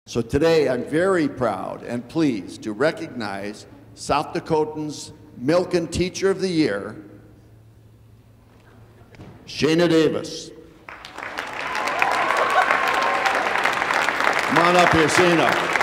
So today I'm very proud and pleased to recognize South Dakotans' Milken Teacher of the Year, Shana Davis. Come on up here, Shana.